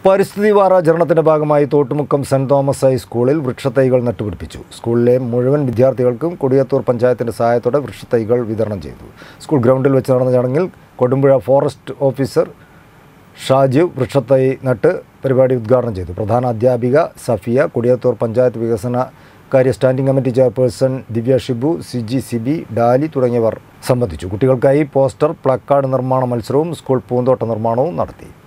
പരിസ്ഥിതി വാരാചരണത്തിന്റെ ഭാഗമായി Thottumukkam saint Thomas ഹൈസ്കൂളിൽ വൃക്ഷത്തൈകൾ നട്ടുപിടിപ്പിച്ചു. സ്കൂളിലെ മുഴുവൻ വിദ്യാർത്ഥികൾക്കും കൊടിയത്തൂർ പഞ്ചായത്തിന്റെ സഹായത്തോടെ വൃക്ഷത്തൈകൾ വിതരണം ചെയ്തു. സ്കൂൾ ഗ്രൗണ്ടിൽ വെച്ച് നടന്ന ചടങ്ങിൽ കൊടുമ്പുഴ ഫോറസ്റ്റ് ഓഫീസർ ഷാജീവ് വൃക്ഷത്തൈ നട്ട് പരിപാടി ഉദ്ഘാടനം ചെയ്തു. പ്രധാന അധ്യാപിക സഫിയ, കൊടിയത്തൂർ പഞ്ചായത്ത് വികസന കാര്യ standing committee chairperson Divya Shibu, Siji Sibi, Dali തുടങ്ങിയവർ സംബന്ധിച്ചു. കുട്ടികൾക്കായി പോസ്റ്റർ, പ്ലക്കാർഡ് നിർമ്മാണ മത്സരവും സ്കൂൾ പൂന്തോട്ട നിർമ്മാണവും നടത്തി.